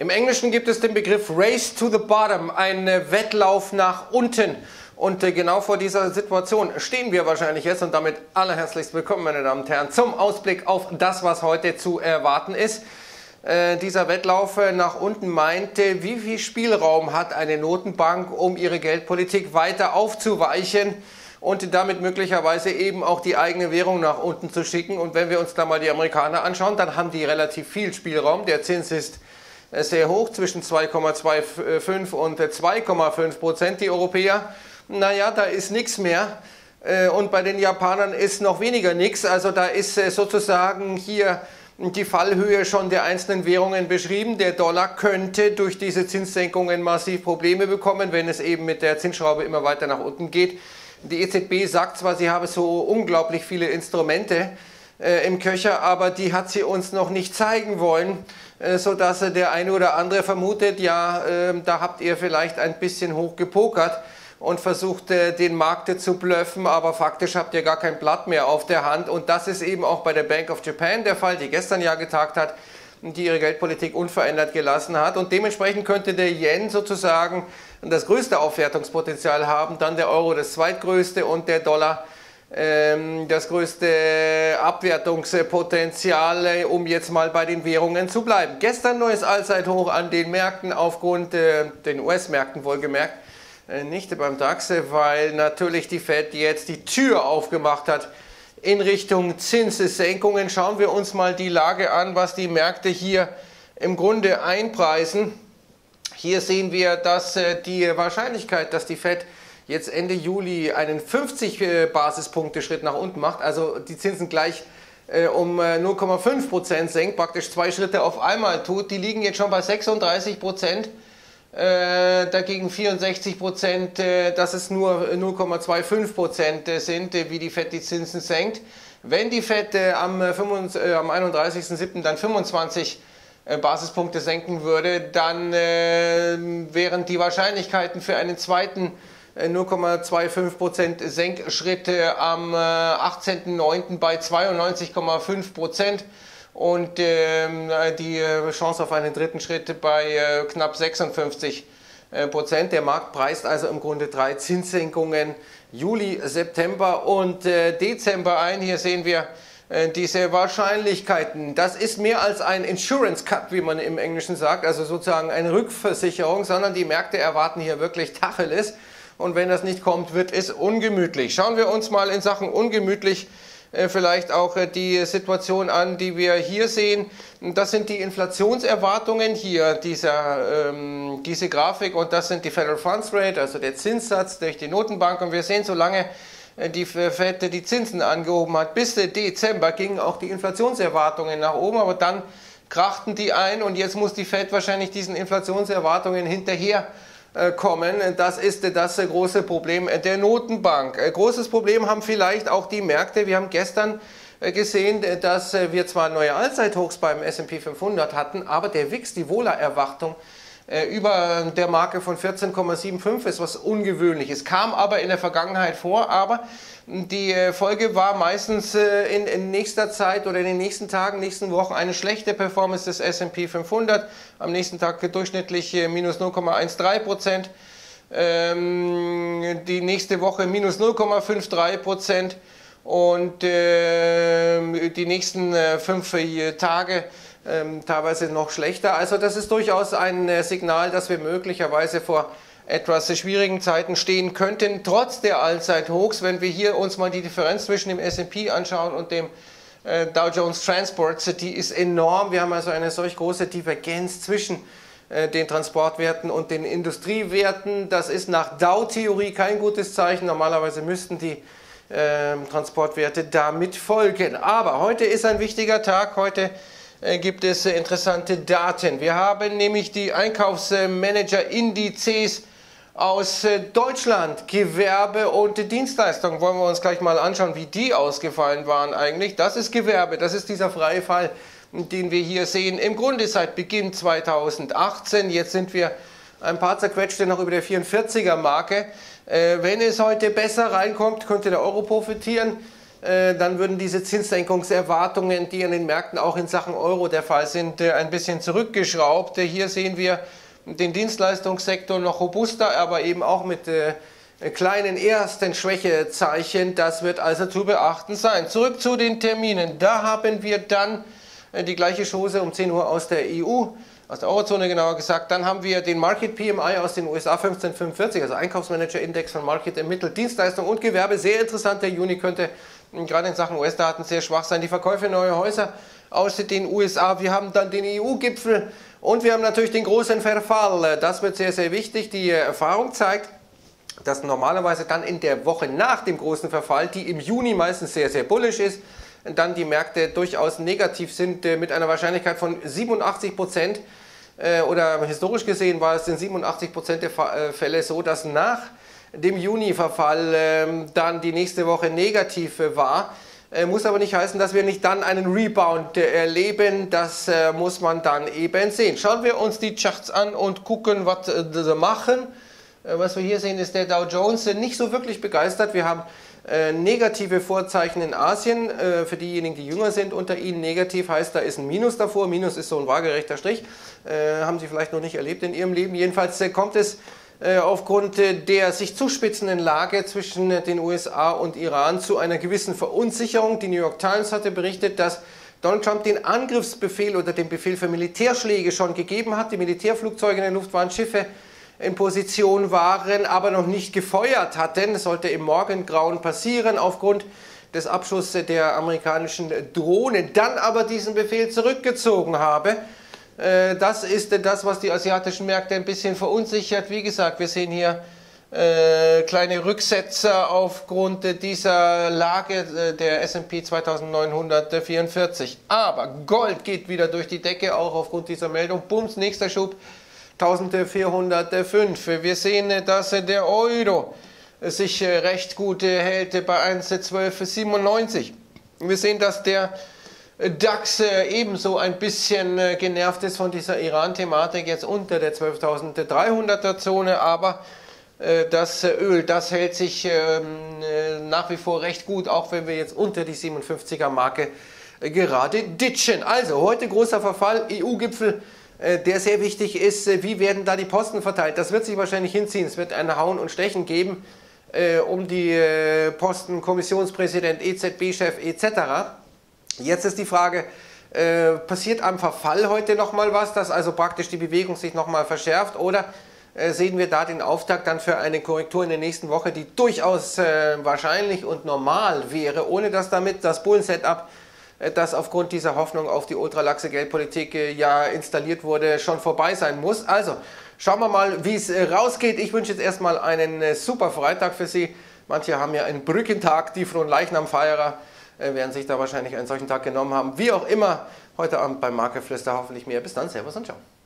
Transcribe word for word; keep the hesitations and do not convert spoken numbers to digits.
Im Englischen gibt es den Begriff Race to the Bottom, ein Wettlauf nach unten. Und genau vor dieser Situation stehen wir wahrscheinlich jetzt und damit allerherzlichst willkommen, meine Damen und Herren, zum Ausblick auf das, was heute zu erwarten ist. Äh, dieser Wettlauf nach unten meinte, wie viel Spielraum hat eine Notenbank, um ihre Geldpolitik weiter aufzuweichen und damit möglicherweise eben auch die eigene Währung nach unten zu schicken. Und wenn wir uns da mal die Amerikaner anschauen, dann haben die relativ viel Spielraum. Der Zins ist sehr hoch, zwischen zwei Komma fünfundzwanzig und zwei Komma fünf Prozent. Die Europäer, naja, da ist nichts mehr. Und bei den Japanern ist noch weniger nichts. Also da ist sozusagen hier die Fallhöhe schon der einzelnen Währungen beschrieben. Der Dollar könnte durch diese Zinssenkungen massiv Probleme bekommen, wenn es eben mit der Zinsschraube immer weiter nach unten geht. Die E Z B sagt zwar, sie habe so unglaublich viele Instrumente äh, im Köcher, aber die hat sie uns noch nicht zeigen wollen, äh, sodass der eine oder andere vermutet, ja, äh, da habt ihr vielleicht ein bisschen hoch gepokert und versucht, äh, den Markt zu bluffen, aber faktisch habt ihr gar kein Blatt mehr auf der Hand. Und das ist eben auch bei der Bank of Japan der Fall, die gestern ja getagt hat, die ihre Geldpolitik unverändert gelassen hat. Und dementsprechend könnte der Yen sozusagen das größte Aufwertungspotenzial haben, dann der Euro das zweitgrößte und der Dollar ähm, das größte Abwertungspotenzial, um jetzt mal bei den Währungen zu bleiben. Gestern neues Allzeithoch an den Märkten aufgrund äh, den U S-Märkten wohlgemerkt, äh, nicht beim DAX, weil natürlich die Fed jetzt die Tür aufgemacht hat in Richtung Zinssenkungen. Schauen wir uns mal die Lage an, was die Märkte hier im Grunde einpreisen. Hier sehen wir, dass die Wahrscheinlichkeit, dass die Fed jetzt Ende Juli einen fünfzig Basispunkte Schritt nach unten macht, also die Zinsen gleich äh, um null Komma fünf Prozent senkt, praktisch zwei Schritte auf einmal tut, die liegen jetzt schon bei sechsunddreißig Prozent. Äh, dagegen vierundsechzig Prozent, äh, dass es nur null Komma fünfundzwanzig Prozent äh, sind, äh, wie die Fed die Zinsen senkt. Wenn die Fed äh, am, äh, am einunddreißigsten siebten dann fünfundzwanzig äh, Basispunkte senken würde, dann äh, wären die Wahrscheinlichkeiten für einen zweiten äh, null Komma fünfundzwanzig Prozent Senkschritt äh, am äh, achtzehnten neunten bei zweiundneunzig Komma fünf Prozent. Und ähm, die Chance auf einen dritten Schritt bei äh, knapp sechsundfünfzig Prozent. Der Markt preist also im Grunde drei Zinssenkungen, Juli, September und äh, Dezember ein. Hier sehen wir äh, diese Wahrscheinlichkeiten. Das ist mehr als ein Insurance Cut, wie man im Englischen sagt, also sozusagen eine Rückversicherung, sondern die Märkte erwarten hier wirklich Tacheles. Und wenn das nicht kommt, wird es ungemütlich. Schauen wir uns mal in Sachen ungemütlich vielleicht auch die Situation an, die wir hier sehen. Das sind die Inflationserwartungen hier, dieser, ähm, diese Grafik, und das sind die Federal Funds Rate, also der Zinssatz durch die Notenbank. Und wir sehen, solange die Fed die Zinsen angehoben hat, bis Dezember gingen auch die Inflationserwartungen nach oben, aber dann krachten die ein und jetzt muss die Fed wahrscheinlich diesen Inflationserwartungen hinterher kommen. Das ist das große Problem der Notenbank. Großes Problem haben vielleicht auch die Märkte. Wir haben gestern gesehen, dass wir zwar neue Allzeithochs beim S und P fünfhundert hatten, aber der V I X, die Vola-Erwartung, über der Marke von vierzehn Komma fünfundsiebzig ist, was Ungewöhnliches. Kam aber in der Vergangenheit vor, aber die Folge war meistens in, in nächster Zeit oder in den nächsten Tagen, nächsten Wochen eine schlechte Performance des S und P fünfhundert. Am nächsten Tag durchschnittlich minus null Komma dreizehn Prozent. Ähm, die nächste Woche minus null Komma dreiundfünfzig Prozent. Und äh, die nächsten äh, fünf äh, Tage äh, teilweise noch schlechter. Also das ist durchaus ein äh, Signal, dass wir möglicherweise vor etwas schwierigen Zeiten stehen könnten, trotz der Allzeithochs. Wenn wir hier uns mal die Differenz zwischen dem S und P anschauen und dem äh, Dow Jones Transports, die ist enorm. Wir haben also eine solch große Divergenz zwischen äh, den Transportwerten und den Industriewerten. Das ist nach Dow-Theorie kein gutes Zeichen. Normalerweise müssten die äh, Transportwerte damit folgen. Aber heute ist ein wichtiger Tag. Heute äh, gibt es äh, interessante Daten. Wir haben nämlich die Einkaufsmanager-Indizes aus Deutschland, Gewerbe und Dienstleistungen. Wollen wir uns gleich mal anschauen, wie die ausgefallen waren eigentlich. Das ist Gewerbe, das ist dieser freie Fall, den wir hier sehen. Im Grunde seit Beginn zweitausendachtzehn, jetzt sind wir ein paar zerquetschte noch über der vierundvierziger Marke. Äh, wenn es heute besser reinkommt, könnte der Euro profitieren. dann würden diese Zinssenkungserwartungen, die an den Märkten auch in Sachen Euro der Fall sind, ein bisschen zurückgeschraubt. Hier sehen wir den Dienstleistungssektor noch robuster, aber eben auch mit kleinen ersten Schwächezeichen. Das wird also zu beachten sein. Zurück zu den Terminen. Da haben wir dann die gleiche Chose um zehn Uhr aus der E U, aus der Eurozone genauer gesagt. Dann haben wir den Market P M I aus den U S A fünfzehn Komma fünfundvierzig, also Einkaufsmanager-Index von Market ermittelt. Dienstleistung und Gewerbe, sehr interessant. Der Juni könnte gerade in Sachen U S-Daten sehr schwach sein. Die Verkäufe neuer Häuser aus den U S A. Wir haben dann den E U-Gipfel und wir haben natürlich den großen Verfall. Das wird sehr, sehr wichtig. Die Erfahrung zeigt, dass normalerweise dann in der Woche nach dem großen Verfall, die im Juni meistens sehr, sehr bullisch ist, dann die Märkte durchaus negativ sind mit einer Wahrscheinlichkeit von siebenundachtzig Prozent. Oder historisch gesehen war es in siebenundachtzig Prozent der Fälle so, dass nach dem Juni-Verfall dann die nächste Woche negativ war. Muss aber nicht heißen, dass wir nicht dann einen Rebound erleben. Das muss man dann eben sehen. Schauen wir uns die Charts an und gucken, was sie machen. Was wir hier sehen, ist der Dow Jones nicht so wirklich begeistert. Wir haben äh, negative Vorzeichen in Asien. Äh, für diejenigen, die jünger sind unter Ihnen, negativ heißt, da ist ein Minus davor. Minus ist so ein waagerechter Strich. Äh, haben Sie vielleicht noch nicht erlebt in Ihrem Leben. Jedenfalls äh, kommt es äh, aufgrund äh, der sich zuspitzenden Lage zwischen äh, den U S A und Iran zu einer gewissen Verunsicherung. Die New York Times hatte berichtet, dass Donald Trump den Angriffsbefehl oder den Befehl für Militärschläge schon gegeben hat. Die Militärflugzeuge in der Luft waren Schiffe in Position waren, aber noch nicht gefeuert hatten. Das sollte im Morgengrauen passieren aufgrund des Abschusses der amerikanischen Drohne. Dann aber diesen Befehl zurückgezogen habe. Das ist das, was die asiatischen Märkte ein bisschen verunsichert. Wie gesagt, wir sehen hier äh, kleine Rücksetzer aufgrund dieser Lage der S und P zweitausendneunhundertvierundvierzig. Aber Gold geht wieder durch die Decke, auch aufgrund dieser Meldung. Bums, nächster Schub. eintausendvierhundertfünf. Wir sehen, dass der Euro sich recht gut hält bei eins Komma zwölf siebenundneunzig. Wir sehen, dass der DAX ebenso ein bisschen genervt ist von dieser Iran-Thematik, jetzt unter der zwölftausenddreihunderter Zone, aber das Öl, das hält sich nach wie vor recht gut, auch wenn wir jetzt unter die siebenundfünfziger Marke gerade ditchen. Also heute großer Verfall, E U-Gipfel, der sehr wichtig ist. Wie werden da die Posten verteilt? Das wird sich wahrscheinlich hinziehen. Es wird ein Hauen und Stechen geben äh, um die äh, Posten Kommissionspräsident, E Z B-Chef et cetera. Jetzt ist die Frage, äh, passiert am Verfall heute nochmal was, dass also praktisch die Bewegung sich nochmal verschärft, oder äh, sehen wir da den Auftakt dann für eine Korrektur in der nächsten Woche, die durchaus äh, wahrscheinlich und normal wäre, ohne dass damit das Bullen-Setup, das aufgrund dieser Hoffnung auf die ultralaxe Geldpolitik äh, ja installiert wurde, schon vorbei sein muss. Also, schauen wir mal, wie es äh, rausgeht. Ich wünsche jetzt erstmal einen äh, super Freitag für Sie. Manche haben ja einen Brückentag, die Fronleichnamfeierer äh, werden sich da wahrscheinlich einen solchen Tag genommen haben. Wie auch immer, heute Abend beim Marktgeflüster hoffentlich mehr. Bis dann, Servus und Ciao.